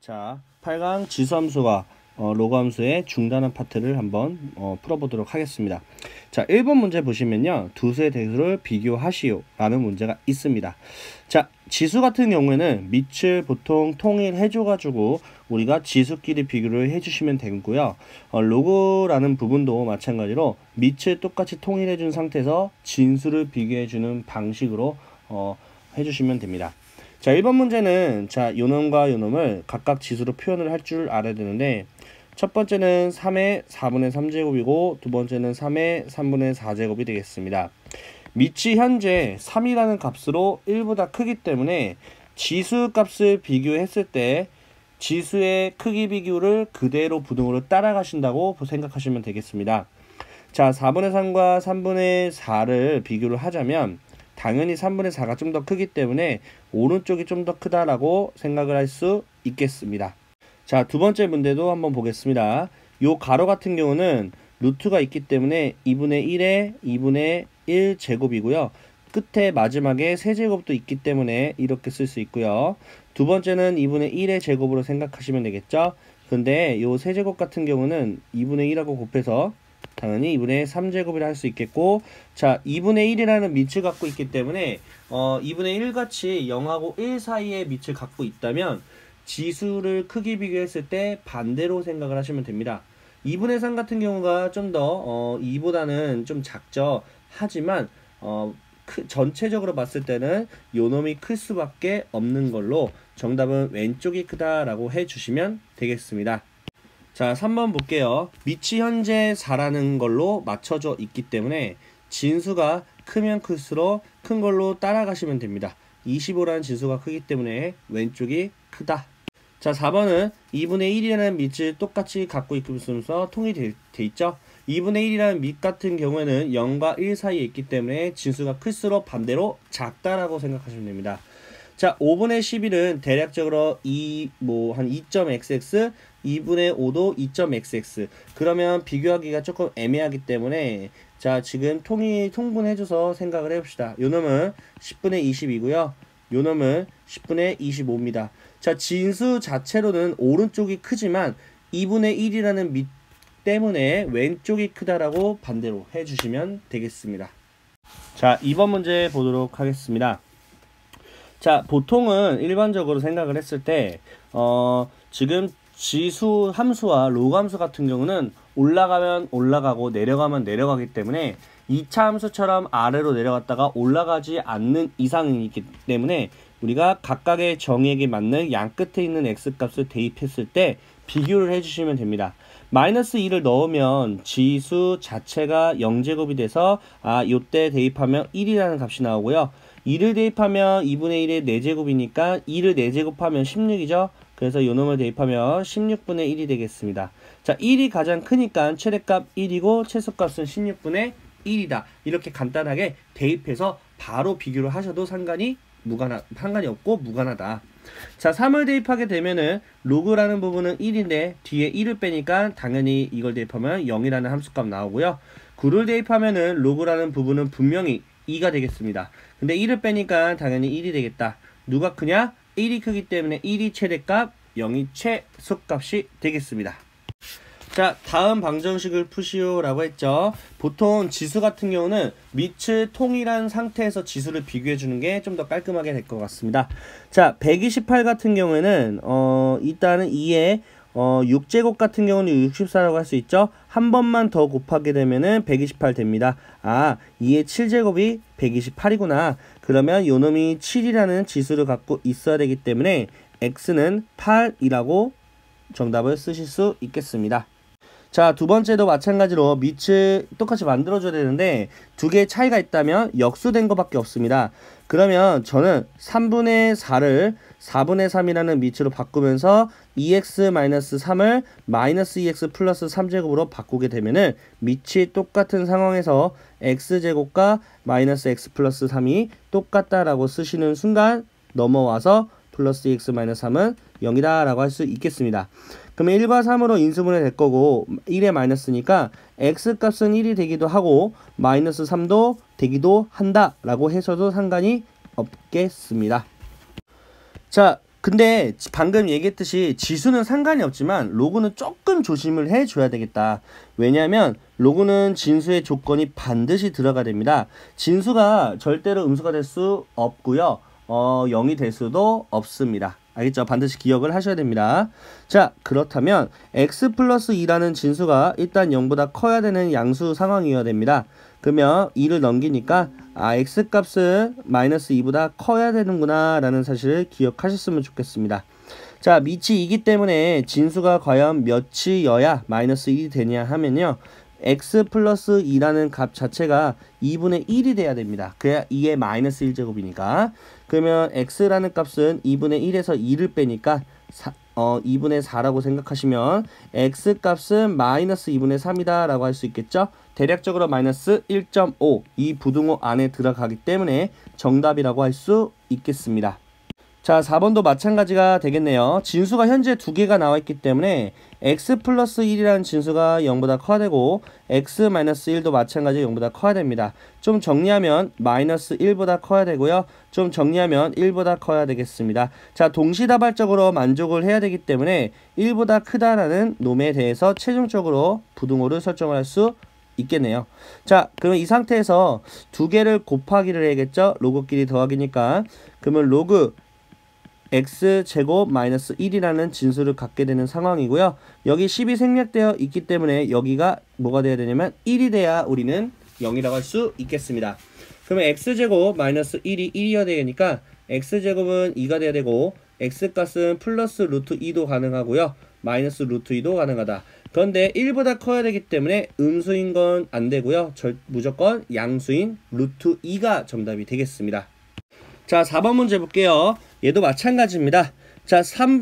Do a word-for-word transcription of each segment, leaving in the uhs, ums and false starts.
자, 팔 강 지수함수와 어, 로그함수의 중단한 파트를 한번 어, 풀어보도록 하겠습니다. 자, 일 번 문제 보시면요, 두수의 대수를 비교하시오 라는 문제가 있습니다. 자, 지수 같은 경우에는 밑을 보통 통일해줘가지고 우리가 지수끼리 비교를 해주시면 되고요. 어, 로그라는 부분도 마찬가지로 밑을 똑같이 통일해준 상태에서 진수를 비교해주는 방식으로 어, 해주시면 됩니다. 자, 일 번 문제는 자, 요놈과 요놈을 각각 지수로 표현을 할 줄 알아야 되는데, 첫 번째는 삼의 사분의 삼 제곱이고 두 번째는 삼의 삼분의 사 제곱이 되겠습니다. 밑이 현재 삼이라는 값으로 일보다 크기 때문에 지수 값을 비교했을 때 지수의 크기 비교를 그대로 부등으로 따라가신다고 생각하시면 되겠습니다. 자, 사분의 삼과 삼분의 사를 비교를 하자면 당연히 삼분의 사가 좀 더 크기 때문에 오른쪽이 좀 더 크다라고 생각을 할 수 있겠습니다. 자, 두 번째 문제도 한번 보겠습니다. 요 가로 같은 경우는 루트가 있기 때문에 이분의 일에 이분의 일 제곱이고요. 끝에 마지막에 세제곱도 있기 때문에 이렇게 쓸 수 있고요. 두 번째는 이분의 일의 제곱으로 생각하시면 되겠죠. 근데 요 세제곱 같은 경우는 이분의 일하고 곱해서 당연히 이분의 삼 제곱이라 할 수 있겠고, 자, 이분의 일이라는 밑을 갖고 있기 때문에 어, 이분의 일 같이 영하고 일 사이의 밑을 갖고 있다면 지수를 크기 비교했을 때 반대로 생각을 하시면 됩니다. 이분의 삼 같은 경우가 좀 더 어, 이보다는 좀 작죠. 하지만 어, 크, 전체적으로 봤을 때는 요놈이 클 수밖에 없는 걸로 정답은 왼쪽이 크다라고 해주시면 되겠습니다. 자, 삼 번 볼게요. 밑이 현재 사라는 걸로 맞춰져 있기 때문에 진수가 크면 클수록 큰 걸로 따라가시면 됩니다. 이십오라는 진수가 크기 때문에 왼쪽이 크다. 자, 사 번은 이분의 일이라는 밑을 똑같이 갖고 있으면서 통일이 돼 있죠. 이분의 일이라는 밑 같은 경우에는 영과 일 사이에 있기 때문에 진수가 클수록 반대로 작다라고 생각하시면 됩니다. 자, 오분의 십일은 대략적으로 이, 뭐, 한 이 점 엑스엑스, 이분의 오도 이 점 엑스엑스. 그러면 비교하기가 조금 애매하기 때문에, 자, 지금 통일, 통분해줘서 생각을 해봅시다. 요 놈은 십분의 이십이고요. 요 놈은 십분의 이십오입니다. 자, 진수 자체로는 오른쪽이 크지만 이분의 일이라는 밑 때문에 왼쪽이 크다라고 반대로 해주시면 되겠습니다. 자, 이 번 문제 보도록 하겠습니다. 자, 보통은 일반적으로 생각을 했을 때 어, 지금 지수 함수와 로그 함수 같은 경우는 올라가면 올라가고 내려가면 내려가기 때문에 이 차 함수처럼 아래로 내려갔다가 올라가지 않는 이상이기 때문에 우리가 각각의 정의에게 맞는 양 끝에 있는 x값을 대입했을 때 비교를 해주시면 됩니다. 마이너스 이를 넣으면 지수 자체가 영 제곱이 돼서 아, 요때 대입하면 일이라는 값이 나오고요. 이를 대입하면 이분의 일의 네 제곱이니까 이를 네 제곱하면 십육이죠. 그래서 요놈을 대입하면 십육분의 일이 되겠습니다. 자, 일이 가장 크니까 최대값 일이고 최소값은 십육분의 일이다. 이렇게 간단하게 대입해서 바로 비교를 하셔도 상관이 무관하, 상관이 없고 무관하다. 자, 삼을 대입하게 되면은 로그라는 부분은 일인데 뒤에 일을 빼니까 당연히 이걸 대입하면 영이라는 함수값 나오고요. 구를 대입하면은 로그라는 부분은 분명히 이가 되겠습니다. 근데 일을 빼니까 당연히 일이 되겠다. 누가 크냐? 일이 크기 때문에 일이 최대값, 영이 최소값이 되겠습니다. 자, 다음 방정식을 푸시오 라고 했죠. 보통 지수 같은 경우는 밑을 통일한 상태에서 지수를 비교해 주는 게 좀 더 깔끔하게 될 것 같습니다. 자, 백이십팔 같은 경우에는 어, 일단은 이에 어, 육 제곱 같은 경우는 육십사라고 할 수 있죠. 한 번만 더 곱하게 되면은 백이십팔 됩니다. 아, 이의 칠 제곱이 백이십팔이구나. 그러면 요놈이 칠이라는 지수를 갖고 있어야 되기 때문에 x는 팔이라고 정답을 쓰실 수 있겠습니다. 자, 두 번째도 마찬가지로 밑을 똑같이 만들어줘야 되는데 두 개의 차이가 있다면 역수된 것밖에 없습니다. 그러면 저는 삼분의 사를 사분의 삼이라는 밑으로 바꾸면서 이 엑스 마이너스 삼을 마이너스 이 엑스 플러스 삼 제곱으로 바꾸게 되면은 밑이 똑같은 상황에서 x제곱과 마이너스 x 플러스 삼이 똑같다라고 쓰시는 순간 넘어와서 플러스 이 엑스 마이너스 삼은 영이다 라고 할 수 있겠습니다. 그러면 일과 삼으로 인수분해 될 거고 일에 마이너스니까 x값은 일이 되기도 하고 마이너스 삼도 되기도 한다 라고 해서도 상관이 없겠습니다. 자, 근데 방금 얘기했듯이 지수는 상관이 없지만 로그는 조금 조심을 해줘야 되겠다. 왜냐하면 로그는 진수의 조건이 반드시 들어가야 됩니다. 진수가 절대로 음수가 될 수 없고요. 어, 영이 될 수도 없습니다. 알겠죠? 반드시 기억을 하셔야 됩니다. 자, 그렇다면 x 플러스 이라는 진수가 일단 영보다 커야 되는 양수 상황이어야 됩니다. 그러면 이를 넘기니까 아, x 값은 마이너스 이보다 커야 되는구나 라는 사실을 기억하셨으면 좋겠습니다. 자, 밑이 이기 때문에 진수가 과연 몇이어야 마이너스 일이 되냐 하면요, x 플러스 이라는 값 자체가 이분의 일이 돼야 됩니다. 그래야 이의 마이너스 일 제곱이니까. 그러면 x라는 값은 이분의 일에서 이를 빼니까 사, 어, 이분의 사라고 생각하시면 x 값은 마이너스 이분의 삼이다 라고 할 수 있겠죠. 대략적으로 마이너스 일 점 오, 이 부등호 안에 들어가기 때문에 정답이라고 할 수 있겠습니다. 자, 사 번도 마찬가지가 되겠네요. 진수가 현재 두 개가 나와 있기 때문에 x 플러스 일이라는 진수가 영보다 커야 되고 x 마이너스 일도 마찬가지로 영보다 커야 됩니다. 좀 정리하면 마이너스 일보다 커야 되고요. 좀 정리하면 일보다 커야 되겠습니다. 자, 동시다발적으로 만족을 해야 되기 때문에 일보다 크다라는 놈에 대해서 최종적으로 부등호를 설정을 할 수 있겠네요. 자, 그러면 이 상태에서 두 개를 곱하기를 해야겠죠. 로그끼리 더하기니까. 그러면 로그 x제곱 마이너스 일이라는 진수를 갖게 되는 상황이고요. 여기 십이 생략되어 있기 때문에 여기가 뭐가 돼야 되냐면 일이 돼야 우리는 영이라고 할 수 있겠습니다. 그러면 x제곱 마이너스 일이 일이어야 되니까 x제곱은 이가 돼야 되고 x값은 플러스 루트 이도 가능하고요. 마이너스 루트 이도 가능하다. 그런데 일보다 커야 되기 때문에 음수인 건 안 되고요. 절, 무조건 양수인 루트 이가 정답이 되겠습니다. 자, 사 번 문제 볼게요. 얘도 마찬가지입니다. 자,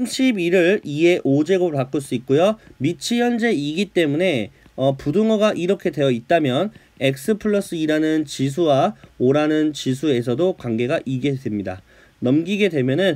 삼십일을 이의 오 제곱으로 바꿀 수 있고요. 밑이 현재 이기 때문에 어, 부등호가 이렇게 되어 있다면 x 플러스 이라는 지수와 오라는 지수에서도 관계가 이게 됩니다. 넘기게 되면은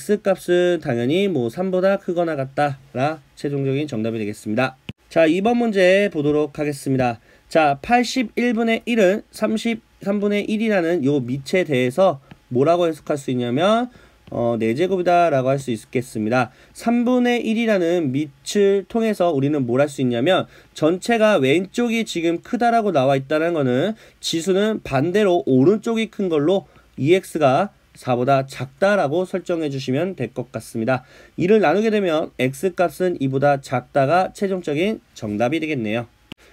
x값은 당연히 뭐 삼보다 크거나 같다라 최종적인 정답이 되겠습니다. 자, 이 번 문제 보도록 하겠습니다. 자, 팔십일분의 일은 삼십삼분의 일이라는 요 밑에 대해서 뭐라고 해석할 수 있냐면 어, 네 제곱이다 라고 할 수 있겠습니다. 삼분의 일이라는 밑을 통해서 우리는 뭘 할 수 있냐면 전체가 왼쪽이 지금 크다라고 나와 있다는 거는 지수는 반대로 오른쪽이 큰 걸로 이엑스가 사보다 작다라고 설정해 주시면 될 것 같습니다. 이를 나누게 되면 x값은 이보다 작다가 최종적인 정답이 되겠네요.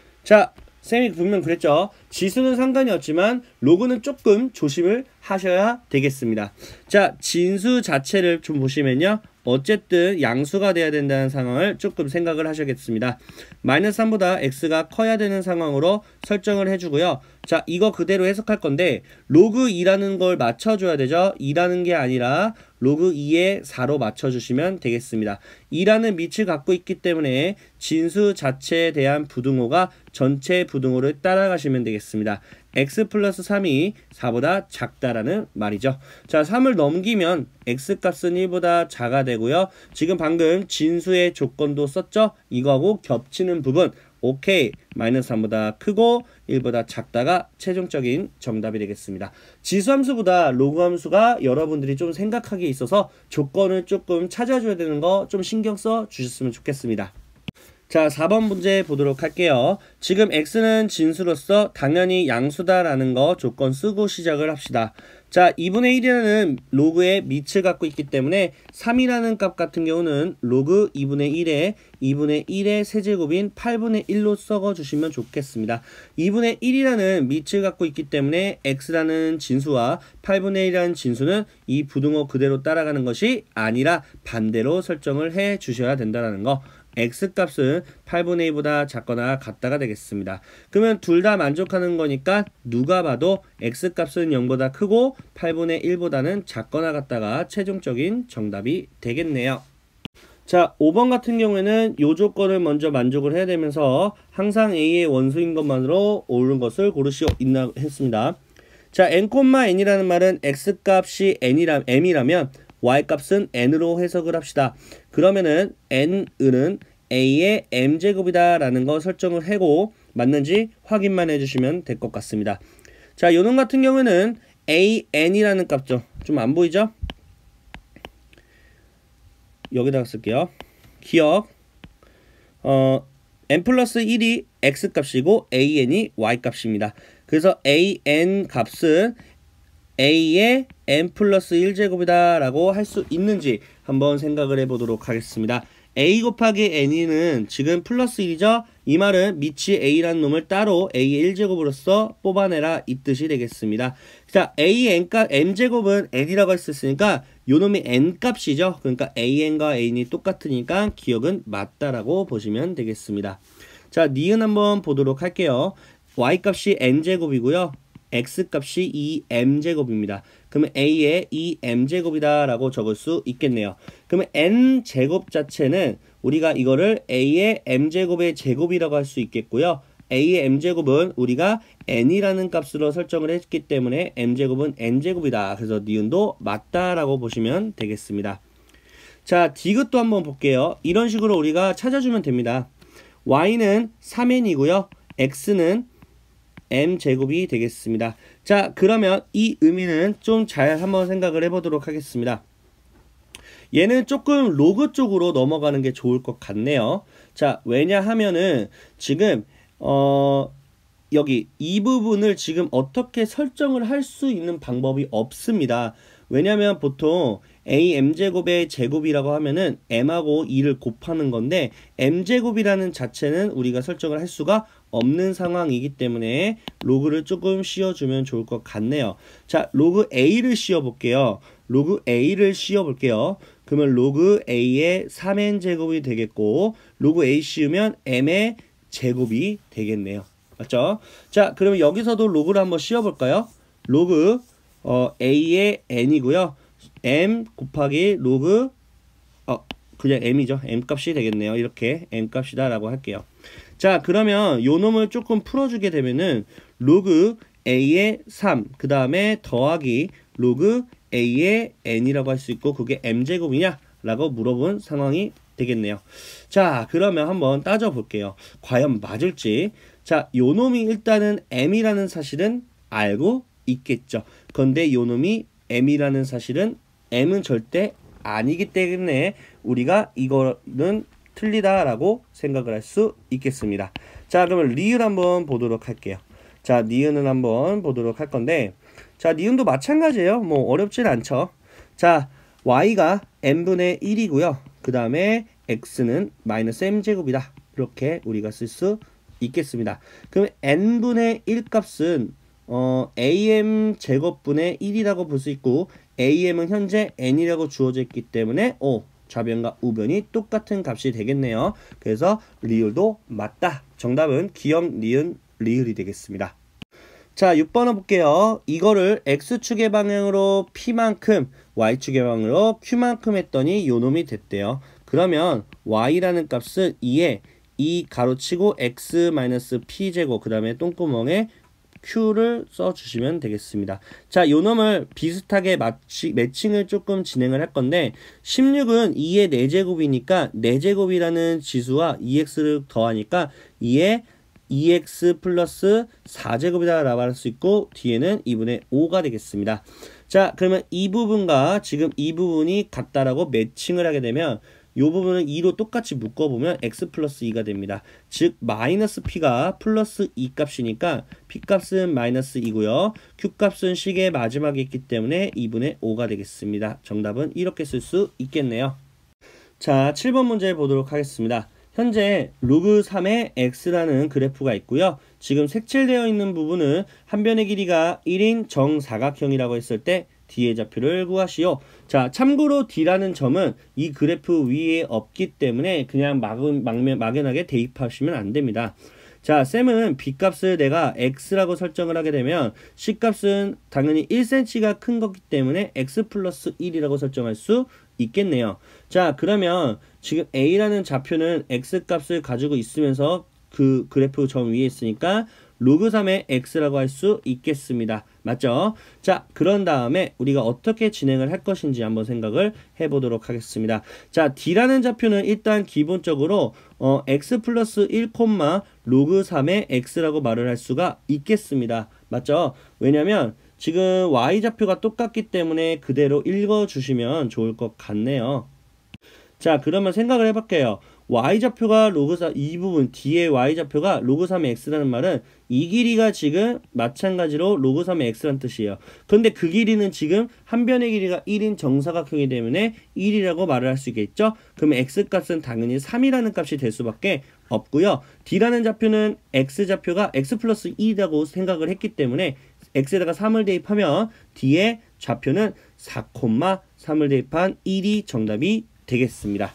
자, 쌤이 분명 그랬죠. 지수는 상관이 없지만 로그는 조금 조심을 하셔야 되겠습니다. 자, 진수 자체를 좀 보시면요. 어쨌든 양수가 돼야 된다는 상황을 조금 생각을 하셔야겠습니다. 마이너스 삼보다 x가 커야 되는 상황으로 설정을 해주고요. 자, 이거 그대로 해석할 건데 로그 이라는 걸 맞춰줘야 되죠. 이라는 게 아니라 로그 이에 사로 맞춰주시면 되겠습니다. 이라는 밑을 갖고 있기 때문에 진수 자체에 대한 부등호가 전체 부등호를 따라가시면 되겠습니다. x 플러스 삼이 사보다 작다라는 말이죠. 자, 삼을 넘기면 x값은 일보다 작아 되고요. 지금 방금 진수의 조건도 썼죠? 이거하고 겹치는 부분 오케이, 마이너스 삼보다 크고 일보다 작다가 최종적인 정답이 되겠습니다. 지수함수보다 로그함수가 여러분들이 좀 생각하기에 있어서 조건을 조금 찾아줘야 되는 거 좀 신경 써 주셨으면 좋겠습니다. 자, 사 번 문제 보도록 할게요. 지금 x는 진수로서 당연히 양수다라는 거 조건 쓰고 시작을 합시다. 자, 이분의 일이라는 로그의 밑을 갖고 있기 때문에 삼이라는 값 같은 경우는 로그 이분의 일에 이분의 일의 세제곱인 팔분의 일로 썩어주시면 좋겠습니다. 이분의 일이라는 밑을 갖고 있기 때문에 x라는 진수와 팔분의 일이라는 진수는 이 부등호 그대로 따라가는 것이 아니라 반대로 설정을 해 주셔야 된다는 거. x값은 팔분의 이보다 작거나 같다가 되겠습니다. 그러면 둘 다 만족하는 거니까 누가 봐도 x값은 영보다 크고 팔분의 일보다는 작거나 같다가 최종적인 정답이 되겠네요. 자, 오 번 같은 경우에는 이 조건을 먼저 만족을 해야 되면서 항상 a의 원수인 것만으로 옳은 것을 고르시오 있나 했습니다. 자, n, n이라는 말은 x값이 n이라, m이라면 y값은 n으로 해석을 합시다. 그러면은 n은 a의 m제곱이다 라는 거 설정을 하고 맞는지 확인만 해주시면 될 것 같습니다. 자, 요놈 같은 경우에는 an이라는 값죠. 좀 안 보이죠? 여기다가 쓸게요. 기억 어, n 플러스 일이 x 값이고 an이 y 값입니다. 그래서 an 값은 a의 n 플러스 일 제곱이다 라고 할 수 있는지 한번 생각을 해보도록 하겠습니다. a 곱하기 n이는 지금 플러스 일이죠. 이 말은 미치 a라는 놈을 따로 a의 일 제곱으로서 뽑아내라 이 뜻이 되겠습니다. 자, a n 값 m 제곱은 n이라고 했었으니까 요 놈이 n 값이죠. 그러니까 an과 n이 똑같으니까 기억은 맞다라고 보시면 되겠습니다. 자, 니은 한번 보도록 할게요. y 값이 n 제곱이고요. x 값이 이 엠 제곱입니다. 그러면 a의 이 엠 제곱이다 라고 적을 수 있겠네요. 그러면 n 제곱 자체는 우리가 이거를 a의 m 제곱의 제곱이라고 할 수 있겠고요. a의 m 제곱은 우리가 n이라는 값으로 설정을 했기 때문에 m 제곱은 n 제곱이다. 그래서 니은도 맞다라고 보시면 되겠습니다. 자, 디귿도 한번 볼게요. 이런 식으로 우리가 찾아주면 됩니다. y는 삼 엔이고요. x는 m 제곱이 되겠습니다. 자, 그러면 이 의미는 좀 잘 한번 생각을 해보도록 하겠습니다. 얘는 조금 로그 쪽으로 넘어가는 게 좋을 것 같네요. 자, 왜냐하면은 지금 어 여기 이 부분을 지금 어떻게 설정을 할 수 있는 방법이 없습니다. 왜냐면 보통 a m제곱의 제곱이라고 하면은 m하고 이를 곱하는 건데 m제곱이라는 자체는 우리가 설정을 할 수가 없는 상황이기 때문에 로그를 조금 씌워주면 좋을 것 같네요. 자, 로그 a를 씌워볼게요. 로그 a를 씌워볼게요. 그러면 로그 a의 삼 엔 제곱이 되겠고 로그 a 씌우면 m의 제곱이 되겠네요. 맞죠? 자, 그러면 여기서도 로그를 한번 씌워볼까요? 로그 어, a의 n이고요. m 곱하기 로그 어 그냥 m이죠. m 값이 되겠네요. 이렇게 m 값이다 라고 할게요. 자, 그러면 요 놈을 조금 풀어주게 되면은 로그 a의 삼 그 다음에 더하기 로그 a의 n이라고 할 수 있고 그게 m제곱이냐 라고 물어본 상황이 되겠네요. 자, 그러면 한번 따져볼게요. 과연 맞을지. 자, 요 놈이 일단은 m이라는 사실은 알고 있겠죠. 그런데 요 놈이 m이라는 사실은 m은 절대 아니기 때문에 우리가 이거는 틀리다라고 생각을 할 수 있겠습니다. 자, 그러면 리을 한번 보도록 할게요. 자, 니은은 한번 보도록 할 건데 자, 니은도 마찬가지예요. 뭐 어렵진 않죠. 자, y가 n분의 일이고요. 그 다음에 x는 마이너스 m제곱이다. 이렇게 우리가 쓸 수 있겠습니다. 그럼 n분의 일 값은 어, am 제곱분의 일이라고 볼 수 있고 am은 현재 n이라고 주어져 있기 때문에 오, 좌변과 우변이 똑같은 값이 되겠네요. 그래서 리을도 맞다. 정답은 기억, 니은, 리을이 되겠습니다. 자, 육 번 볼게요. 이거를 x축의 방향으로 p만큼 y축의 방향으로 q만큼 했더니 요놈이 됐대요. 그러면 y라는 값은 이에 이 가로치고 x-p제곱 그 다음에 똥구멍에 Q를 써주시면 되겠습니다. 자, 요 놈을 비슷하게 마치, 매칭을 조금 진행을 할 건데 십육은 이의 네 제곱이니까 네 제곱이라는 지수와 이 엑스를 더하니까 이의 이 엑스 플러스 사 제곱이다 라고 할 수 있고 뒤에는 이분의 오가 되겠습니다. 자, 그러면 이 부분과 지금 이 부분이 같다라고 매칭을 하게 되면 이 부분은 이로 똑같이 묶어보면 x 플러스 이가 됩니다. 즉 마이너스 p가 플러스 이 값이니까 p 값은 마이너스 이고요. q 값은 식의 마지막에 있기 때문에 이분의 오가 되겠습니다. 정답은 이렇게 쓸 수 있겠네요. 자, 칠 번 문제 보도록 하겠습니다. 현재 로그 삼의 x라는 그래프가 있고요. 지금 색칠되어 있는 부분은 한 변의 길이가 일인 정사각형이라고 했을 때 D의 좌표를 구하시오. 자, 참고로 D라는 점은 이 그래프 위에 없기 때문에 그냥 막, 막, 막연하게 대입하시면 안 됩니다. 자, 쌤은 B값을 내가 X라고 설정을 하게 되면 C값은 당연히 일 센티미터가 큰 거기 때문에 X 플러스 일이라고 설정할 수 있겠네요. 자, 그러면 지금 A라는 좌표는 X값을 가지고 있으면서 그 그래프 점 위에 있으니까 로그 삼의 x라고 할 수 있겠습니다. 맞죠? 자, 그런 다음에 우리가 어떻게 진행을 할 것인지 한번 생각을 해보도록 하겠습니다. 자, D라는 좌표는 일단 기본적으로 어, x 플러스 일, 로그 삼의 x라고 말을 할 수가 있겠습니다. 맞죠? 왜냐면 지금 y 좌표가 똑같기 때문에 그대로 읽어주시면 좋을 것 같네요. 자, 그러면 생각을 해볼게요. y좌표가 로그 삼, 이 부분 뒤에 y좌표가 로그 삼의 x라는 말은 이 길이가 지금 마찬가지로 로그 삼의 x란 뜻이에요. 그런데 그 길이는 지금 한 변의 길이가 일인 정사각형이기 때문에 일이라고 말을 할 수 있겠죠. 그러면 x값은 당연히 삼이라는 값이 될 수밖에 없고요. d라는 좌표는 x좌표가 x 플러스 이라고 생각을 했기 때문에 x에다가 삼을 대입하면 d의 좌표는 사, 삼을 대입한 일이 정답이 되겠습니다.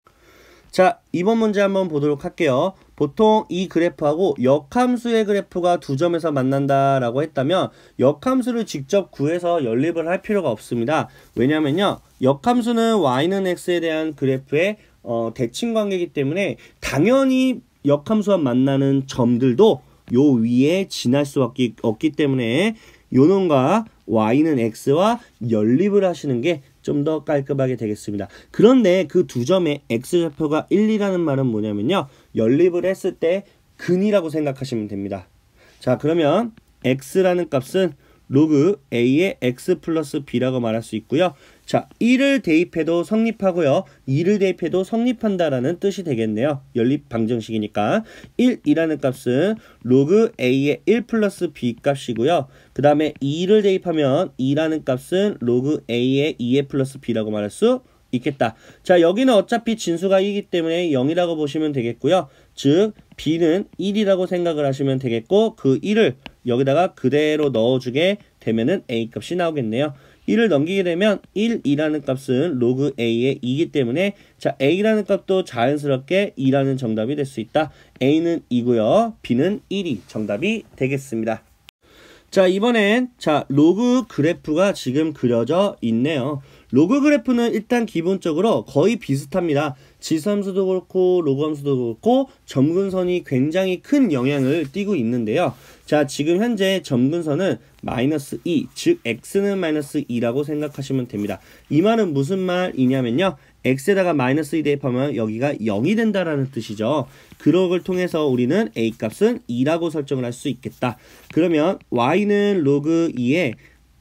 자, 이번 문제 한번 보도록 할게요. 보통 이 그래프하고 역함수의 그래프가 두 점에서 만난다라고 했다면 역함수를 직접 구해서 연립을 할 필요가 없습니다. 왜냐면요, 역함수는 y는 x에 대한 그래프의 어, 대칭 관계이기 때문에 당연히 역함수와 만나는 점들도 요 위에 지날 수밖에 없기 때문에 요 놈과 y는 x와 연립을 하시는 게 좀 더 깔끔하게 되겠습니다. 그런데 그 두 점의 x좌표가 일이라는 말은 뭐냐면요, 연립을 했을 때 근이라고 생각하시면 됩니다. 자, 그러면 x라는 값은 로그 a의 x 플러스 b라고 말할 수 있고요. 자, 일을 대입해도 성립하고요, 이를 대입해도 성립한다라는 뜻이 되겠네요. 연립 방정식이니까 일이라는 값은 로그 a의 일 플러스 b 값이고요. 그 다음에 이를 대입하면 이라는 값은 로그 a의 이의 플러스 b라고 말할 수 있겠다. 자, 여기는 어차피 진수가 이기 때문에 영이라고 보시면 되겠고요. 즉 b는 일이라고 생각을 하시면 되겠고, 그 일을 여기다가 그대로 넣어주게 되면은 a 값이 나오겠네요. 일을 넘기게 되면 일이라는 값은 로그 a의 이기 때문에 자, a라는 값도 자연스럽게 이라는 정답이 될 수 있다. a는 이고요, b는 일이 정답이 되겠습니다. 자, 이번엔 자, 로그 그래프가 지금 그려져 있네요. 로그 그래프는 일단 기본적으로 거의 비슷합니다. 지수함수도 그렇고 로그함수도 그렇고 점근선이 굉장히 큰 영향을 띠고 있는데요. 자, 지금 현재 점근선은 마이너스 이, 즉 x는 마이너스 이라고 생각하시면 됩니다. 이 말은 무슨 말이냐면요, x에다가 마이너스 이 대입하면 여기가 영이 된다라는 뜻이죠. 그런 걸 통해서 우리는 a 값은 이라고 설정을 할 수 있겠다. 그러면 y는 로그 이에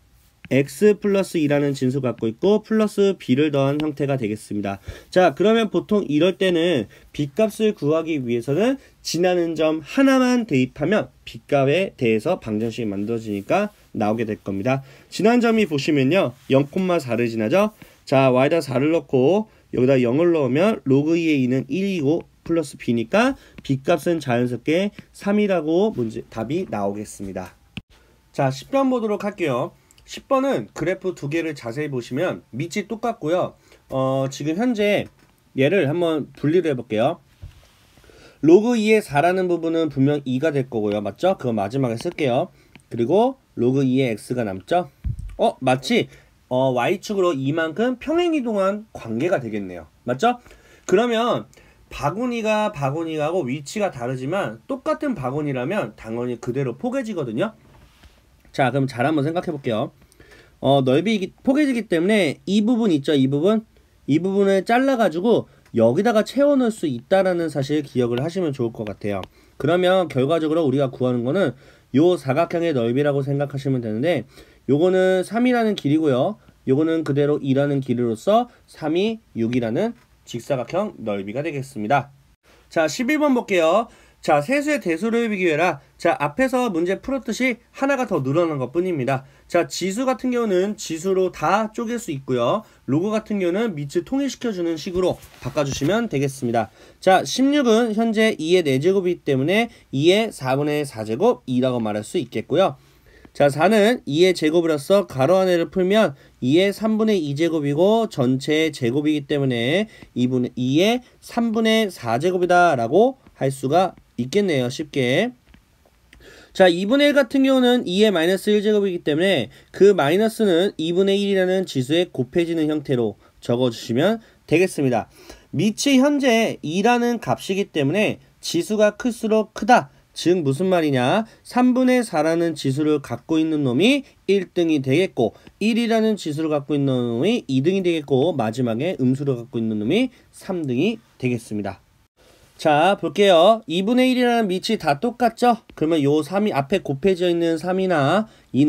x 플러스 이라는 진수 갖고 있고 플러스 b를 더한 형태가 되겠습니다. 자, 그러면 보통 이럴 때는 b값을 구하기 위해서는 지나는 점 하나만 대입하면 b값에 대해서 방정식이 만들어지니까 나오게 될 겁니다. 지난 점이 보시면요, 영, 사를 지나죠. 자, y에다 사를 넣고 여기다 영을 넣으면 로그 이의 이는 일이고 플러스 b니까 b값은 자연스럽게 삼이라고 문제 답이 나오겠습니다. 자, 십 번 보도록 할게요. 십 번은 그래프 두 개를 자세히 보시면 밑이 똑같고요. 어, 지금 현재 얘를 한번 분리를 해볼게요. 로그 이의 사라는 부분은 분명 이가 될 거고요. 맞죠? 그거 마지막에 쓸게요. 그리고 로그 이의 x가 남죠? 어, 마치 어, y축으로 이만큼 평행이동한 관계가 되겠네요. 맞죠? 그러면 바구니가 바구니하고 위치가 다르지만 똑같은 바구니라면 당연히 그대로 포개지거든요. 자, 그럼 잘 한번 생각해 볼게요. 어, 넓이 포개지기 때문에 이 부분 있죠, 이 부분? 이 부분을 잘라가지고 여기다가 채워 넣을 수 있다라는 사실 기억을 하시면 좋을 것 같아요. 그러면 결과적으로 우리가 구하는 거는 요 사각형의 넓이라고 생각하시면 되는데, 요거는 삼이라는 길이고요, 요거는 그대로 이라는 길이로서 삼이 육이라는 직사각형 넓이가 되겠습니다. 자, 십일 번 볼게요. 자, 세수의 대수를 비교해라. 자, 앞에서 문제 풀었듯이 하나가 더 늘어난 것 뿐입니다. 자, 지수 같은 경우는 지수로 다 쪼갤 수 있고요, 로그 같은 경우는 밑을 통일시켜주는 식으로 바꿔주시면 되겠습니다. 자, 십육은 현재 이의 네 제곱이기 때문에 이의 사분의 사 제곱 이라고 말할 수 있겠고요. 자, 사는 이의 제곱이로서 가로 안에를 풀면 이의 삼분의 이 제곱이고 전체의 제곱이기 때문에 이의 삼분의 사 제곱이다 라고 할 수가 있겠네요, 쉽게. 자, 이분의 일 같은 경우는 이의 마이너스 일 제곱이기 때문에 그 마이너스는 이분의 일이라는 지수에 곱해지는 형태로 적어주시면 되겠습니다. 밑이 현재 이라는 값이기 때문에 지수가 클수록 크다. 즉 무슨 말이냐, 삼분의 사라는 지수를 갖고 있는 놈이 일 등이 되겠고 일이라는 지수를 갖고 있는 놈이 이 등이 되겠고 마지막에 음수를 갖고 있는 놈이 삼 등이 되겠습니다. 자, 볼게요. 이분의 일이라는 밑이 다 똑같죠? 그러면 요 삼이 앞에 곱해져 있는 삼이나 이나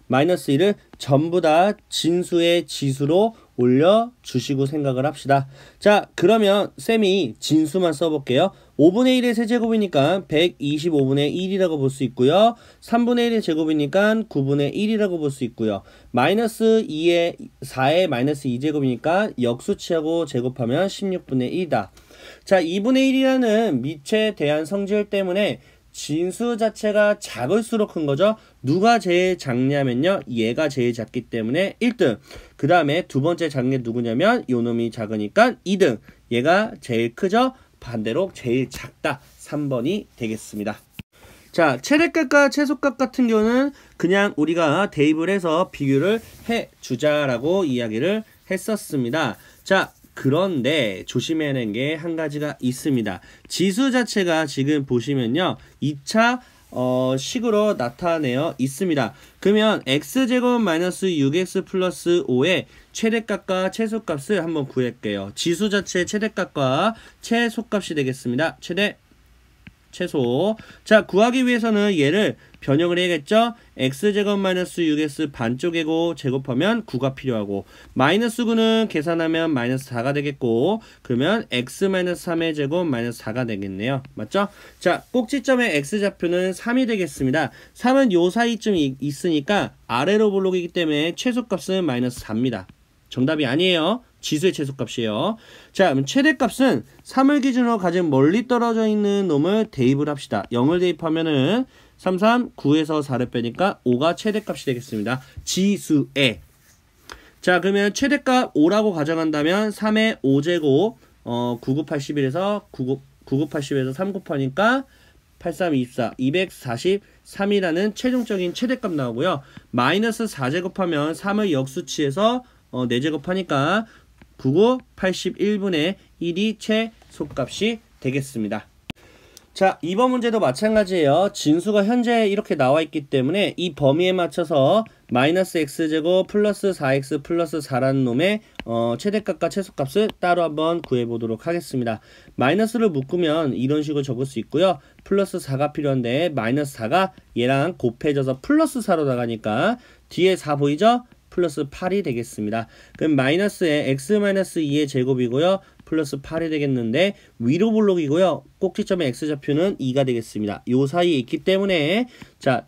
마이너스 일을 전부 다 진수의 지수로 올려주시고 생각을 합시다. 자, 그러면 쌤이 진수만 써볼게요. 오분의 일의 세제곱이니까 백이십오분의 일이라고 볼 수 있고요. 삼분의 일의 제곱이니까 구분의 일이라고 볼 수 있고요. 마이너스 이의 사의 마이너스 이 제곱이니까 역수치하고 제곱하면 십육분의 일이다. 자, 이분의 일이라는 밑에 대한 성질 때문에 진수 자체가 작을수록 큰 거죠. 누가 제일 작냐면요, 얘가 제일 작기 때문에 일 등. 그 다음에 두 번째 작은 게 누구냐면 요 놈이 작으니까 이 등. 얘가 제일 크죠. 반대로 제일 작다. 삼 번이 되겠습니다. 자, 최대값과 최소값 같은 경우는 그냥 우리가 대입을 해서 비교를 해주자라고 이야기를 했었습니다. 자, 그런데 조심해야 하는 게 한 가지가 있습니다. 지수 자체가 지금 보시면요, 이 차 어, 식으로 나타내어 있습니다. 그러면 x제곱 마이너스 육 엑스 플러스 오의 최대값과 최소값을 한번 구할게요. 지수 자체의 최대값과 최소값이 되겠습니다. 최대, 최소. 자, 구하기 위해서는 얘를 변형을 해야겠죠. x제곱 마이너스 육 엑스 반쪽이고 제곱하면 구가 필요하고, 마이너스 구는 계산하면 마이너스 사가 되겠고, 그러면 x 마이너스 삼의 제곱 마이너스 사가 되겠네요. 맞죠? 자, 꼭지점의 x좌표는 삼이 되겠습니다. 삼은 요 사이쯤 있으니까 아래로 볼록이기 때문에 최소값은 마이너스 사입니다. 정답이 아니에요. 지수의 최소값이에요. 자, 그럼 최대값은 삼을 기준으로 가장 멀리 떨어져 있는 놈을 대입을 합시다. 영을 대입하면은 삼, 삼, 구에서 사를 빼니까 오가 최대값이 되겠습니다. 지수에. 자, 그러면 최대값 오라고 가정한다면 삼의 오 제곱, 어, 구구 팔십일에서 구구, 구구 팔십에서 삼 곱하니까 팔삼 이십사, 이백사십삼이라는 최종적인 최대값 나오고요. 마이너스 사 제곱하면 삼을 역수치해서 어, 네 제곱하니까 구구 팔십일분의 일이 최소값이 되겠습니다. 자, 이번 문제도 마찬가지예요. 진수가 현재 이렇게 나와 있기 때문에 이 범위에 맞춰서 마이너스 x제곱 플러스 사 엑스 플러스 사라는 놈의 어, 최대값과 최소값을 따로 한번 구해보도록 하겠습니다. 마이너스를 묶으면 이런 식으로 적을 수 있고요. 플러스 사가 필요한데 마이너스 사가 얘랑 곱해져서 플러스 사로 나가니까 뒤에 사 보이죠? 플러스 팔이 되겠습니다. 그럼 마이너스에 x 마이너스 이의 제곱이고요. 플러스 팔이 되겠는데 위로 볼록이고요. 꼭지점의 x좌표는 이가 되겠습니다. 요 사이에 있기 때문에 자,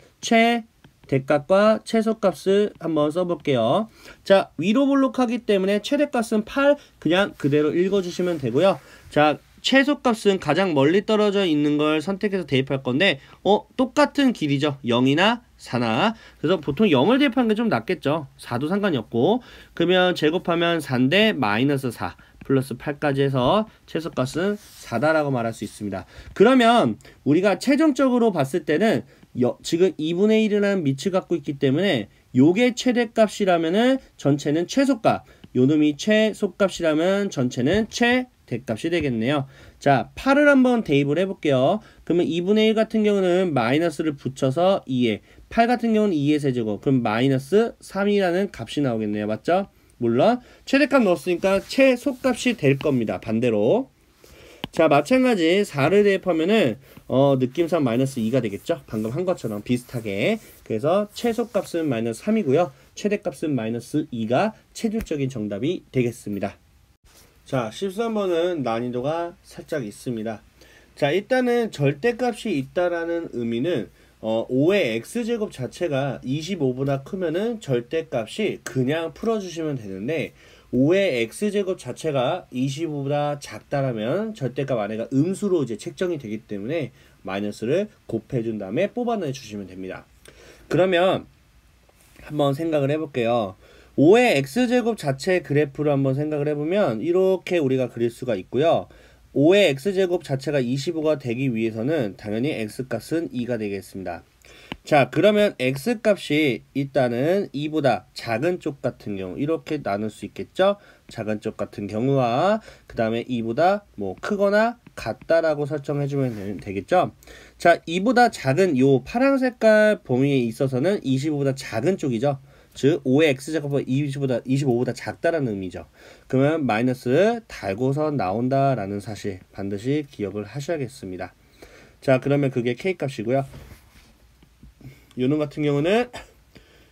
최대값과 최소값을 한번 써볼게요. 자, 위로 볼록하기 때문에 최대값은 팔 그냥 그대로 읽어주시면 되고요. 자, 최소값은 가장 멀리 떨어져 있는 걸 선택해서 대입할 건데 어 똑같은 길이죠. 영이나 사나. 그래서 보통 영을 대입하는 게 좀 낫겠죠. 사도 상관이 없고. 그러면 제곱하면 사인데 마이너스 사 플러스 팔까지 해서 최소값은 사다라고 말할 수 있습니다. 그러면 우리가 최종적으로 봤을 때는 여, 지금 이분의 일이라는 밑을 갖고 있기 때문에 요게 최대값이라면은 전체는 최소값, 요놈이 최소값이라면 전체는 최대값이 되겠네요. 자, 팔을 한번 대입을 해볼게요. 그러면 이분의 일 같은 경우는 마이너스를 붙여서 이에, 팔 같은 경우는 이의 세제곱, 그럼 마이너스 삼이라는 값이 나오겠네요. 맞죠? 물론 최대값 넣었으니까 최소값이 될 겁니다. 반대로. 자, 마찬가지 사를 대입하면은 어, 느낌상 마이너스 이가 되겠죠. 방금 한 것처럼 비슷하게. 그래서 최소값은 마이너스 삼이고요. 최대값은 마이너스 이가 최종적인 정답이 되겠습니다. 자, 십삼 번은 난이도가 살짝 있습니다. 자, 일단은 절대값이 있다라는 의미는 어, 오의 x제곱 자체가 이십오보다 크면은 절대값이 그냥 풀어주시면 되는데 오의 x제곱 자체가 이십오보다 작다라면 절대값 안에가 음수로 이제 책정이 되기 때문에 마이너스를 곱해준 다음에 뽑아내 주시면 됩니다. 그러면 한번 생각을 해볼게요. 오의 x제곱 자체의 그래프를 한번 생각을 해보면 이렇게 우리가 그릴 수가 있고요. 오의 x제곱 자체가 이십오가 되기 위해서는 당연히 x값은 이가 되겠습니다. 자, 그러면 x값이 일단은 이보다 작은 쪽 같은 경우 이렇게 나눌 수 있겠죠. 작은 쪽 같은 경우와 그 다음에 이보다 뭐 크거나 같다라고 설정해주면 되겠죠. 자, 이보다 작은 요 파란 색깔 범위에 있어서는 이십오보다 작은 쪽이죠. 즉 오의 x제곱은 이십오보다 작다라는 의미죠. 그러면 마이너스 달고서 나온다라는 사실 반드시 기억을 하셔야겠습니다. 자, 그러면 그게 k값이고요. 요놈 같은 경우는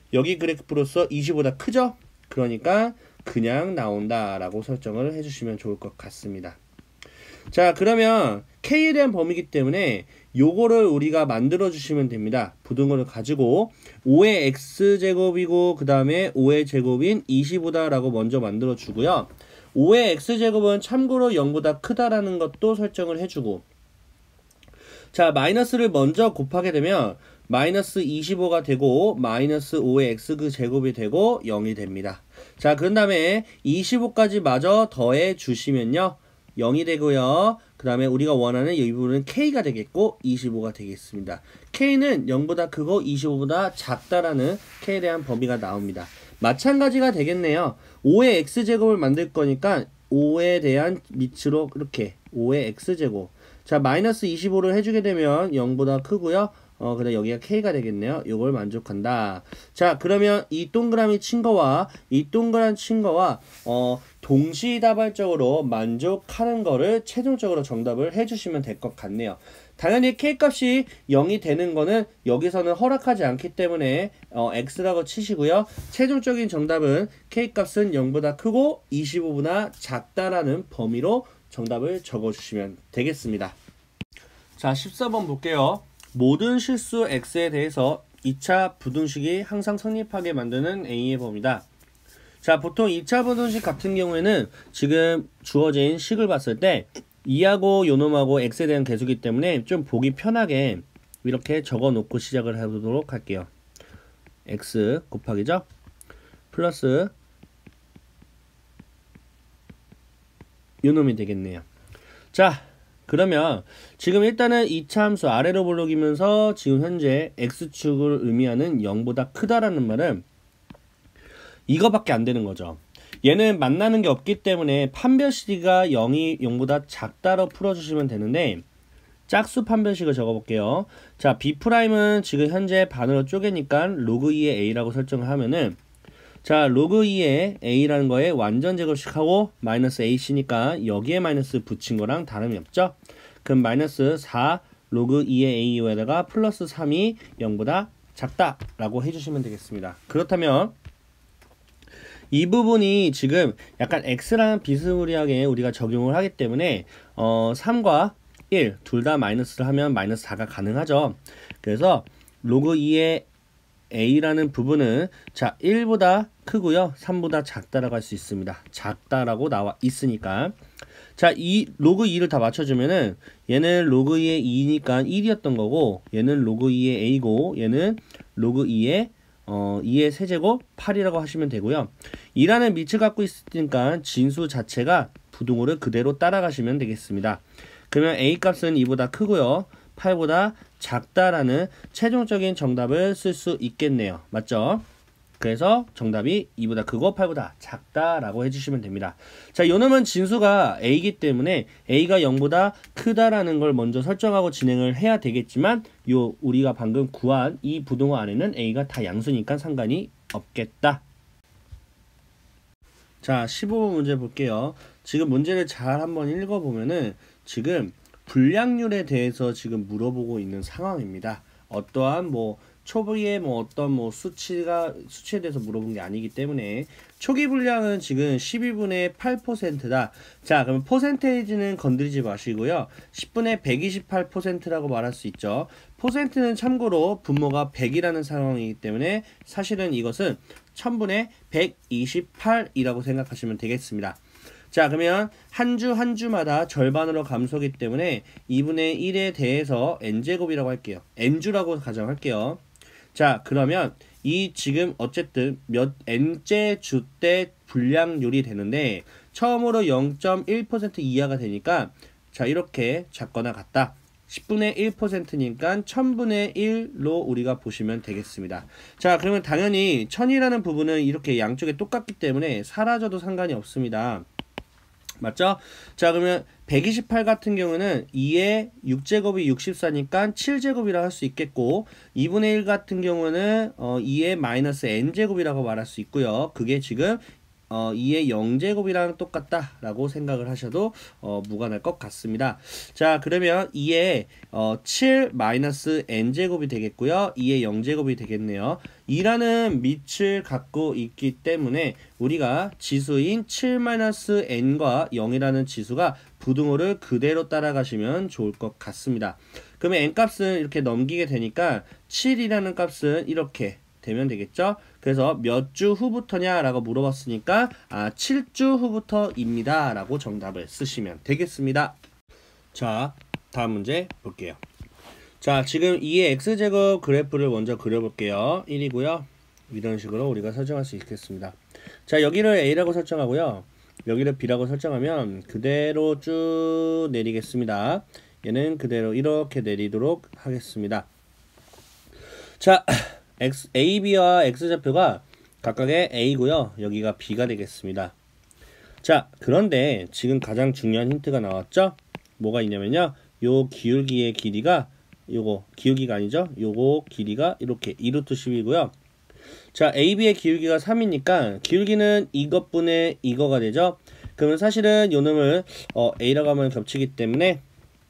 여기 그래프로서 이십보다 크죠? 그러니까 그냥 나온다 라고 설정을 해주시면 좋을 것 같습니다. 자, 그러면 K에 대한 범위이기 때문에 요거를 우리가 만들어 주시면 됩니다. 부등호를 가지고 오의 x제곱이고 그 다음에 오의 제곱인 이십오다 라고 먼저 만들어 주고요. 오의 x제곱은 참고로 영보다 크다라는 것도 설정을 해주고, 자, 마이너스를 먼저 곱하게 되면 마이너스 이십오가 되고 마이너스 오의 x 그 제곱이 되고 영이 됩니다. 자, 그런 다음에 이십오까지 마저 더해 주시면요 영이 되고요. 그 다음에 우리가 원하는 이 부분은 K가 되겠고 이십오가 되겠습니다. K는 영보다 크고 이십오보다 작다라는 K에 대한 범위가 나옵니다. 마찬가지가 되겠네요. 오의 x제곱을 만들 거니까 오에 대한 밑으로 이렇게 오의 x제곱, 자, 마이너스 이십오를 해주게 되면 영보다 크고요. 어, 그다음 여기가 K가 되겠네요. 요걸 만족한다. 자, 그러면 이 동그라미 친 거와 이 동그란 친 거와 어, 동시다발적으로 만족하는 거를 최종적으로 정답을 해주시면 될 것 같네요. 당연히 K값이 영이 되는 거는 여기서는 허락하지 않기 때문에 어, X라고 치시고요. 최종적인 정답은 K값은 영보다 크고 이십오보다 작다라는 범위로 정답을 적어주시면 되겠습니다. 자, 십사 번 볼게요. 모든 실수 x에 대해서 이 차 부등식이 항상 성립하게 만드는 a의 범위다. 자, 보통 이 차 부등식 같은 경우에는 지금 주어진 식을 봤을 때 이하고 요놈하고 x에 대한 계수기 때문에 좀 보기 편하게 이렇게 적어 놓고 시작을 해보도록 할게요. x 곱하기죠? 플러스 요놈이 되겠네요. 자, 그러면 지금 일단은 이 차 함수 아래로 볼록이면서 지금 현재 x축을 의미하는 영보다 크다라는 말은 이거밖에 안 되는 거죠. 얘는 만나는 게 없기 때문에 판별식이 영이 영보다 작다로 풀어주시면 되는데, 짝수 판별식을 적어볼게요. 자, B'은 지금 현재 반으로 쪼개니까 로그 이의 a라고 설정을 하면은, 자, 로그 이의 a라는 거에 완전 제곱식하고 마이너스 ac니까 여기에 마이너스 붙인 거랑 다름이 없죠. 그럼 마이너스 사 로그 이의 a에다가 플러스 삼이 영보다 작다 라고 해주시면 되겠습니다. 그렇다면 이 부분이 지금 약간 x랑 비스무리하게 우리가 적용을 하기 때문에 어, 삼과 일 둘 다 마이너스를 하면 마이너스 사가 가능하죠. 그래서 로그 이의 a라는 부분은 자 일보다 크고요, 삼보다 작다라고 할 수 있습니다. 작다라고 나와 있으니까. 자, 이 로그 이를 다 맞춰주면은 얘는 로그 이의 이니까 일이었던 거고, 얘는 로그 이의 a고, 얘는 로그 이의 어, 이의 세제곱 팔이라고 하시면 되고요. 이라는 밑을 갖고 있으니까 진수 자체가 부등호를 그대로 따라가시면 되겠습니다. 그러면 a 값은 이보다 크고요, 팔보다 작다라는 최종적인 정답을 쓸 수 있겠네요. 맞죠? 그래서 정답이 이보다 크고 팔보다 작다라고 해주시면 됩니다. 자, 요놈은 진수가 a이기 때문에 a가 영보다 크다라는 걸 먼저 설정하고 진행을 해야 되겠지만, 요 우리가 방금 구한 이 부등호 안에는 a가 다 양수니까 상관이 없겠다. 자, 십오 번 문제 볼게요. 지금 문제를 잘 한번 읽어보면은 지금 불량률에 대해서 지금 물어보고 있는 상황입니다. 어떠한 뭐 초기에 뭐 어떤 뭐 수치가 수치에 대해서 물어본 게 아니기 때문에 초기 불량은 지금 십이분의 팔 퍼센트다. 자, 그러면 퍼센테이지는 건드리지 마시고요. 십분의 백이십팔 퍼센트라고 말할 수 있죠. 퍼센트는 참고로 분모가 백이라는 상황이기 때문에 사실은 이것은 천분의 백이십팔이라고 생각하시면 되겠습니다. 자, 그러면 한 주 한 주마다 절반으로 감소하기 때문에 이분의 일에 대해서 n제곱이라고 할게요. n주라고 가정할게요. 자, 그러면 이 지금 어쨌든 몇 n째 주 때 불량률이 되는데 처음으로 영 점 일 퍼센트 이하가 되니까 자, 이렇게 작거나 같다. 십분의 일 퍼센트니까 천분의 일로 우리가 보시면 되겠습니다. 자, 그러면 당연히 천이라는 부분은 이렇게 양쪽에 똑같기 때문에 사라져도 상관이 없습니다. 맞죠? 자, 그러면 백이십팔 같은 경우는 이의 육 제곱이 육십사니까 칠 제곱이라고 할 수 있겠고, 이분의 일 같은 경우는 어, 이의 마이너스 n제곱이라고 말할 수 있고요. 그게 지금 어, 이의 영 제곱이랑 똑같다 라고 생각을 하셔도 어, 무관할 것 같습니다. 자, 그러면 이의 어, 칠 마이너스 n제곱이 되겠고요, 이의 영 제곱이 되겠네요. 이라는 밑을 갖고 있기 때문에 우리가 지수인 칠 마이너스 n과 영이라는 지수가 부등호를 그대로 따라가시면 좋을 것 같습니다. 그러면 n값은 이렇게 넘기게 되니까 칠이라는 값은 이렇게 되면 되겠죠. 그래서 몇 주 후부터냐 라고 물어봤으니까 아 칠 주 후부터입니다 라고 정답을 쓰시면 되겠습니다. 자, 다음 문제 볼게요. 자, 지금 이의 x제곱 그래프를 먼저 그려볼게요. 일이고요. 이런 식으로 우리가 설정할 수 있겠습니다. 자, 여기를 a라고 설정하고요. 여기를 b라고 설정하면 그대로 쭉 내리겠습니다. 얘는 그대로 이렇게 내리도록 하겠습니다. 자, X, A, B와 X좌표가 각각의 A고요. 여기가 B가 되겠습니다. 자, 그런데 지금 가장 중요한 힌트가 나왔죠? 뭐가 있냐면요. 요 기울기의 길이가 요거 기울기가 아니죠? 요거 길이가 이렇게 이 루트 십이고요. 자, 에이비의 기울기가 삼이니까 기울기는 이것분의 이거가 되죠? 그러면 사실은 요 놈을 어, A라고 하면 겹치기 때문에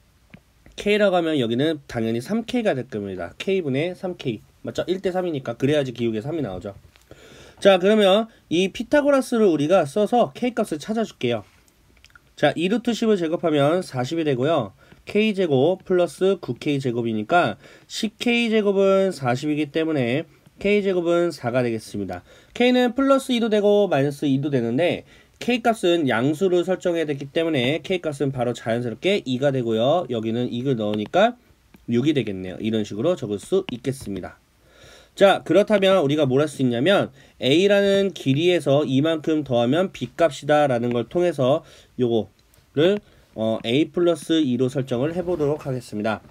K라고 하면 여기는 당연히 삼 케이가 될 겁니다. K분의 삼 케이. 맞죠? 일 대 삼이니까 그래야지 기울기에 삼이 나오죠. 자, 그러면 이 피타고라스를 우리가 써서 K값을 찾아줄게요. 자, 이 루트 십을 제곱하면 사십이 되고요. K제곱 플러스 구 케이 제곱이니까 십 케이 제곱은 사십이기 때문에 K제곱은 사가 되겠습니다. K는 플러스 이도 되고 마이너스 이도 되는데 K값은 양수를 설정해야 됐기 때문에 K값은 바로 자연스럽게 이가 되고요. 여기는 이를 넣으니까 육이 되겠네요. 이런 식으로 적을 수 있겠습니다. 자, 그렇다면 우리가 뭘 할 수 있냐면 A라는 길이에서 이만큼 더하면 B값이다 라는 걸 통해서 요거를 어, A 플러스 이로 설정을 해보도록 하겠습니다.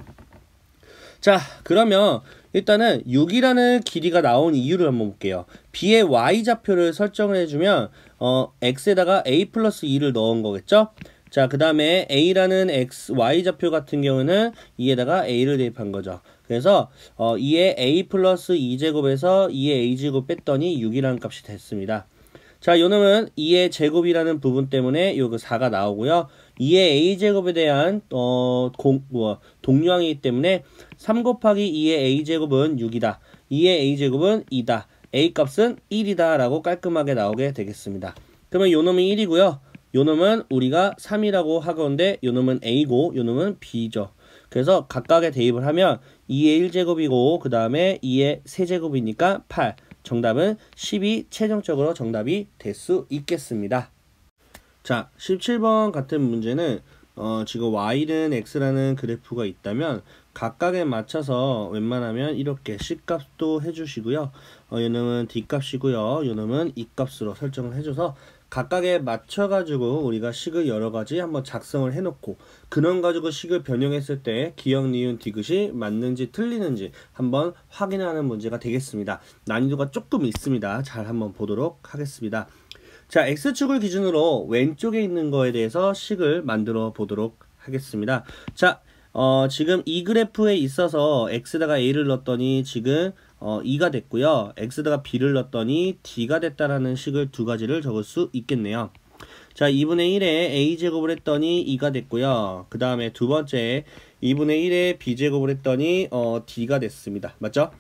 자, 그러면 일단은 육이라는 길이가 나온 이유를 한번 볼게요. B의 Y좌표를 설정을 해주면 어, X에다가 A 플러스 이를 넣은 거겠죠? 자, 그 다음에 A라는 X, Y좌표 같은 경우는 이에다가 A를 대입한 거죠. 그래서 어, 이의 A 플러스 이 제곱에서 이의 A제곱 뺐더니 육이라는 값이 됐습니다. 자, 요 놈은 이의 제곱이라는 부분 때문에 요 그 사가 나오고요. 이의 A제곱에 대한 어, 공, 뭐, 동류항이기 때문에 삼 곱하기 이의 A제곱은 육이다. 이의 A제곱은 이다. A값은 일이다 라고 깔끔하게 나오게 되겠습니다. 그러면 요 놈이 일이고요. 요 놈은 우리가 삼이라고 하건데 요 놈은 A고 요 놈은 B죠. 그래서 각각의 대입을 하면 이의 일 제곱이고 그 다음에 이의 삼 제곱이니까 팔. 정답은 십이 최종적으로 정답이 될 수 있겠습니다. 자, 십칠 번 같은 문제는 어, 지금 Y는 X라는 그래프가 있다면 각각에 맞춰서 웬만하면 이렇게 C값도 해주시고요. 어, 요 놈은 D값이고요. 요 놈은 E값으로 설정을 해줘서 각각에 맞춰가지고 우리가 식을 여러가지 한번 작성을 해놓고 근원 가지고 식을 변형했을 때 기역, 니은, 디귿이 맞는지 틀리는지 한번 확인하는 문제가 되겠습니다. 난이도가 조금 있습니다. 잘 한번 보도록 하겠습니다. 자, X축을 기준으로 왼쪽에 있는 거에 대해서 식을 만들어 보도록 하겠습니다. 자, 어, 지금 이 그래프에 있어서 X에다가 A를 넣었더니 지금 어, 이가 됐고요. X에다가 B를 넣었더니 D가 됐다라는 식을 두 가지를 적을 수 있겠네요. 자, 이분의 일에 A제곱을 했더니 이가 됐고요. 그 다음에 두 번째 이분의 일에 B제곱을 했더니 어, D가 됐습니다. 맞죠?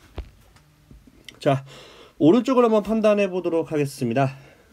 자, 오른쪽으로 한번 판단해 보도록 하겠습니다.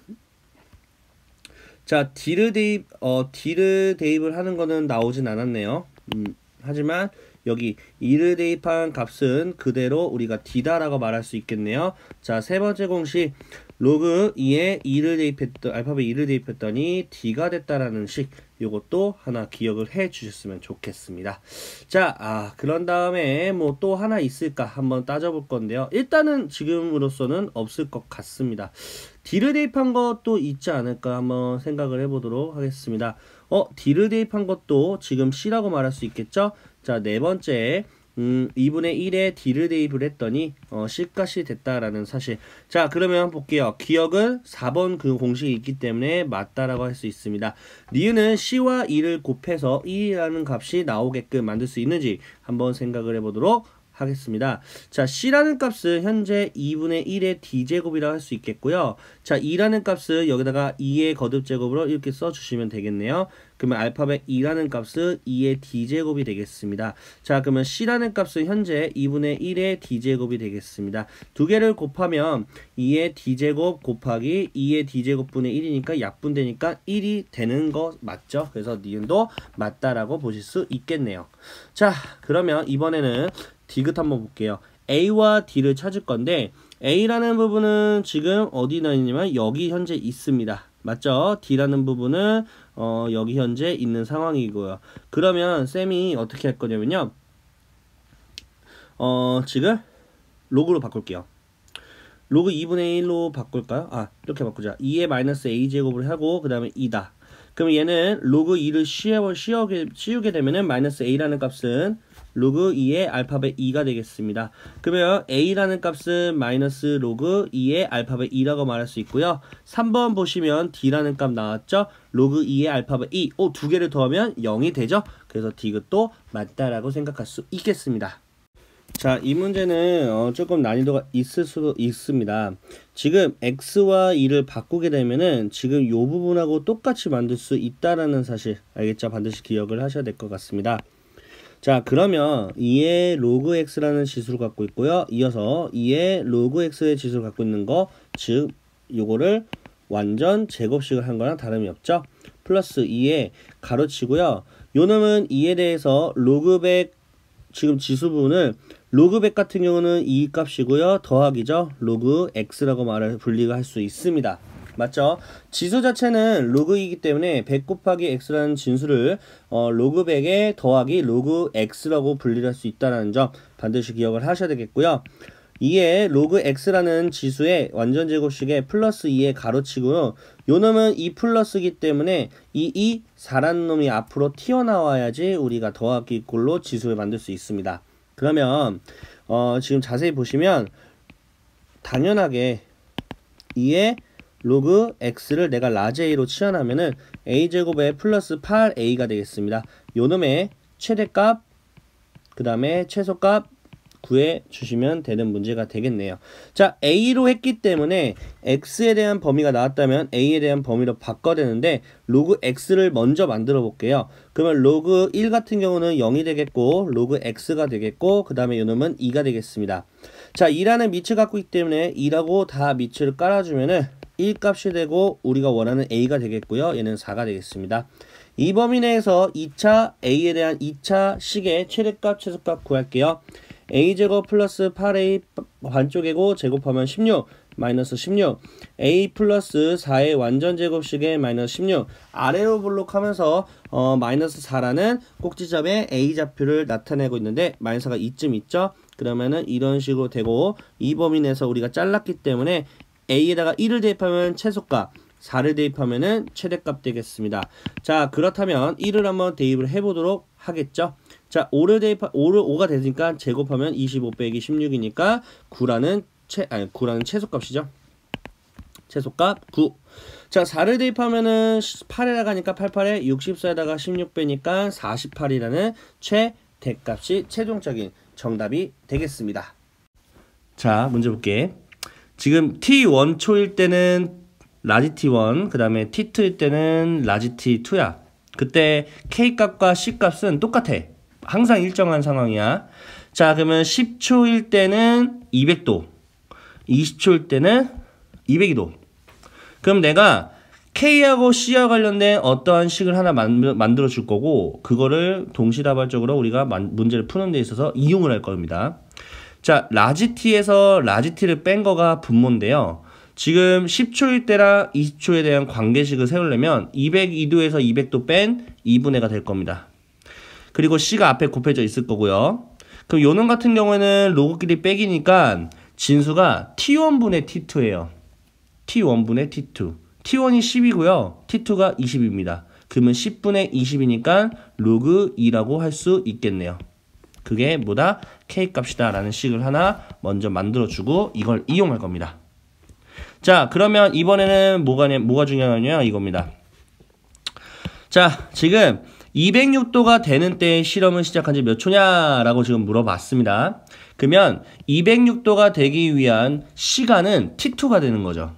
자, D를 대입, 어, D를 대입을 하는 거는 나오진 않았네요. 음, 하지만 여기 이를 대입한 값은 그대로 우리가 D다라고 말할 수 있겠네요. 자, 세 번째 공식 로그 이에 이를 대입했더 알파벳 이를 대입했더니 D가 됐다라는 식 요것도 하나 기억을 해 주셨으면 좋겠습니다. 자, 아, 그런 다음에 뭐 또 하나 있을까 한번 따져볼 건데요. 일단은 지금으로서는 없을 것 같습니다. D를 대입한 것도 있지 않을까 한번 생각을 해보도록 하겠습니다. 어, D를 대입한 것도 지금 C라고 말할 수 있겠죠? 자, 네 번째 음, 이분의 일에 D를 대입을 했더니 어, C값이 됐다라는 사실. 자, 그러면 볼게요. 기억은 사 번 그 공식이 있기 때문에 맞다라고 할 수 있습니다. 니은은 C와 이를 곱해서 일이라는 값이 나오게끔 만들 수 있는지 한번 생각을 해보도록 하겠습니다. 자, C라는 값은 현재 이분의 일의 D제곱이라고 할 수 있겠고요. 자, 이라는 값은 여기다가 이의 거듭제곱으로 이렇게 써주시면 되겠네요. 그러면 알파벳 이라는 값은 이의 D제곱이 되겠습니다. 자, 그러면 C라는 값은 현재 이분의 일의 D제곱이 되겠습니다. 두 개를 곱하면 이의 D제곱 곱하기 이의 D제곱분의 일이니까 약분되니까 일이 되는 거 맞죠? 그래서 니은도 맞다라고 보실 수 있겠네요. 자, 그러면 이번에는 디귿 한번 볼게요. A와 D를 찾을 건데 A라는 부분은 지금 어디 있냐면 여기 현재 있습니다. 맞죠? D라는 부분은 어, 여기 현재 있는 상황이고요. 그러면 쌤이 어떻게 할 거냐면요. 어, 지금 로그로 바꿀게요. 로그 이분의 일로 바꿀까요? 아, 이렇게 바꾸자. 이의 마이너스 A제곱을 하고 그 다음에 이다. 그럼 얘는 로그 이를 씌워, 씌우게, 씌우게 되면은 마이너스 A라는 값은 로그 이의 알파벳 이가 되겠습니다. 그러면 A라는 값은 마이너스 로그 이의 알파벳 이라고 말할 수 있고요. 삼 번 보시면 D라는 값 나왔죠? 로그 이의 알파벳 이. 오, 두 개를 더하면 영이 되죠? 그래서 디귿도 맞다라고 생각할 수 있겠습니다. 자, 이 문제는 어, 조금 난이도가 있을 수도 있습니다. 지금 x와 이를 바꾸게 되면은 지금 요 부분하고 똑같이 만들 수 있다라는 사실 알겠죠? 반드시 기억을 하셔야 될 것 같습니다. 자, 그러면 이의 로그 x라는 지수를 갖고 있고요. 이어서 이의 로그 x의 지수를 갖고 있는 거, 즉 요거를 완전 제곱식을 한 거랑 다름이 없죠. 플러스 이에 가로치고요. 요 놈은 이에 대해서 로그 백 지금 지수 부분을 로그 백 같은 경우는 이 값이고요. 더하기죠. 로그 x라고 말을 분리가 할 수 있습니다. 맞죠? 지수 자체는 로그이기 때문에 백 곱하기 x라는 진수를 어, 로그 백에 더하기 로그 x라고 분리할 수 있다는 점 반드시 기억을 하셔야 되겠고요. 이에 로그 x라는 지수의 완전 제곱식에 플러스 이에 가로치고요. 요 놈은 이 플러스이기 때문에 이 이, 사라는 놈이 앞으로 튀어나와야지 우리가 더하기 꼴로 지수를 만들 수 있습니다. 그러면 어, 지금 자세히 보시면 당연하게 이에 로그 x를 내가 라지 A로 치환하면은 a제곱에 플러스 팔 에이가 되겠습니다. 요 놈의 최대값 그 다음에 최소값 구해 주시면 되는 문제가 되겠네요. 자, A로 했기 때문에 X에 대한 범위가 나왔다면 A에 대한 범위로 바꿔야 되는데 로그 X를 먼저 만들어 볼게요. 그러면 로그 일 같은 경우는 영이 되겠고 로그 X가 되겠고 그 다음에 요놈은 이가 되겠습니다. 자, 이라는 밑을 갖고 있기 때문에 이라고 다 밑을 깔아주면은 일 값이 되고 우리가 원하는 A가 되겠고요. 얘는 사가 되겠습니다. 이 범위 내에서 이 차 A에 대한 이 차 식의 최대값 최소값 구할게요. a제곱 플러스 팔 에이 반쪽이고 제곱하면 십육 마이너스 십육 a 플러스 사의 완전 제곱식의 마이너스 십육 아래로 블록하면서 어, 마이너스 사라는 꼭지점에 a좌표를 나타내고 있는데 마이너스 사가 이쯤 있죠. 그러면은 이런 식으로 되고 이 범위 내에서 우리가 잘랐기 때문에 a에다가 일을 대입하면 최소값 사를 대입하면은 최대값 되겠습니다. 자, 그렇다면 일을 한번 대입을 해보도록 하겠죠. 자, 오를 대입하, 오를 오가 되니까 제곱하면 이십오 빼기 십육이니까 구라는 최, 아니, 구라는 최소값이죠. 최소값 구. 자, 사를 대입하면은 팔에다가 하니까 팔십팔에 육십사에다가 십육 빼니까 사십팔이라는 최대값이 최종적인 정답이 되겠습니다. 자, 문제 볼게. 지금 티 원 초일 때는 라지 티 원, 그 다음에 티 투일 때는 라지 티 투야. 그때 K값과 C값은 똑같아. 항상 일정한 상황이야. 자, 그러면 십 초일 때는 이백 도, 이십 초일 때는 이백이 도. 그럼 내가 K하고 C와 관련된 어떠한 식을 하나 만들어 줄 거고 그거를 동시다발적으로 우리가 문제를 푸는 데 있어서 이용을 할 겁니다. 자, 라지 T에서 라지 T를 뺀 거가 분모인데요. 지금 십 초일 때랑 이십 초에 대한 관계식을 세우려면 이백이 도에서 이백 도 뺀 이분의 가 될 겁니다. 그리고 C가 앞에 곱해져 있을 거고요. 그럼 요놈 같은 경우에는 로그끼리 빼기니까 진수가 티 원분의 티 투예요. 티 원분의 티 투. 티 원이 십이고요. 티 투가 이십입니다. 그러면 십분의 이십이니까 로그 이라고 할 수 있겠네요. 그게 뭐다? K값이다 라는 식을 하나 먼저 만들어주고 이걸 이용할 겁니다. 자, 그러면 이번에는 뭐가, 뭐가 중요하냐 이겁니다. 자, 지금 이백육 도가 되는 때에 실험을 시작한 지 몇 초냐라고 지금 물어봤습니다. 그러면 이백육 도가 되기 위한 시간은 티 투가 되는 거죠.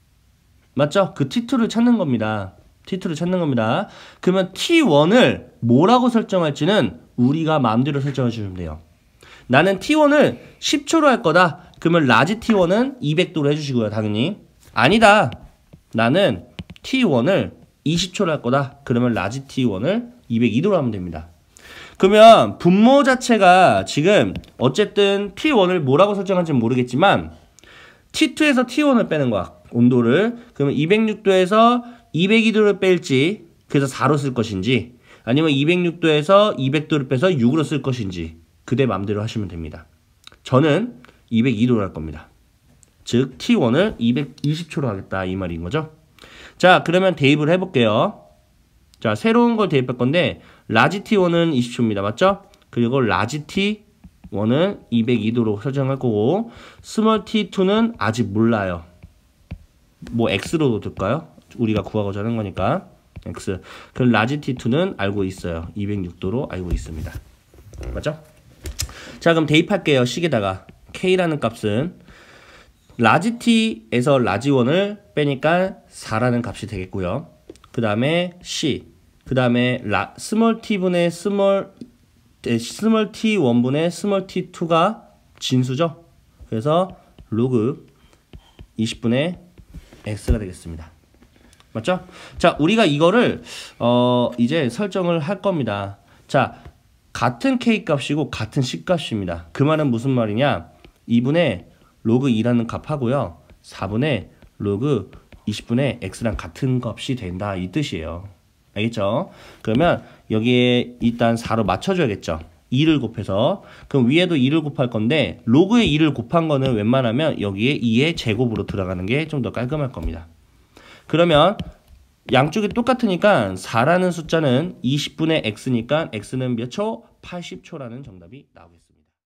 맞죠? 그 티 투를 찾는 겁니다. 티 투를 찾는 겁니다. 그러면 티 원을 뭐라고 설정할지는 우리가 마음대로 설정해 주시면 돼요. 나는 티 원을 십 초로 할 거다. 그러면 라지 티 원은 이백 도로 해주시고요. 당연히. 아니다. 나는 티 원을 이십 초로 할 거다. 그러면 라지 티 원을 이백이 도로 하면 됩니다. 그러면 분모 자체가 지금 어쨌든 티 원을 뭐라고 설정할지는 모르겠지만 티 투에서 티 원을 빼는 거야. 온도를. 그러면 이백육 도에서 이백이 도를 뺄지 그래서 사로 쓸 것인지 아니면 이백육 도에서 이백 도를 빼서 육으로 쓸 것인지 그대 맘대로 하시면 됩니다. 저는 이백이 도로 할 겁니다. 즉 티 원을 이백이십 초로 하겠다 이 말인 거죠. 자 그러면 대입을 해볼게요. 자 새로운 걸 대입할 건데 라지 티 원은 이십 초입니다. 맞죠? 그리고 라지 티 원은 이백이 도로 설정할 거고 스몰 티 투는 아직 몰라요. 뭐 X로 둘까요? 우리가 구하고자 하는 거니까 X. 그럼 라지 티 투는 알고 있어요. 이백육 도로 알고 있습니다. 맞죠? 자 그럼 대입할게요. 식에다가 K라는 값은 라지 T에서 라지 원을 빼니까 사라는 값이 되겠고요. 그 다음에 C 그 다음에 라, 스몰 t분의 스몰 에, 스몰 티 원분의 스몰 티 투가 진수죠. 그래서 로그 이십 분의 x가 되겠습니다. 맞죠? 자, 우리가 이거를 어 이제 설정을 할 겁니다. 자, 같은 k 값이고 같은 c 값입니다. 그 말은 무슨 말이냐? 이분의 로그 이라는 값하고요. 사분의 로그 이십 분의 x랑 같은 값이 된다 이 뜻이에요. 알겠죠? 그러면 여기에 일단 사로 맞춰줘야겠죠. 이를 곱해서. 그럼 위에도 이를 곱할 건데 로그에 이를 곱한 거는 웬만하면 여기에 이의 제곱으로 들어가는 게 좀 더 깔끔할 겁니다. 그러면 양쪽이 똑같으니까 사라는 숫자는 이십 분의 x니까 x는 몇 초? 팔십 초라는 정답이 나오겠습니다.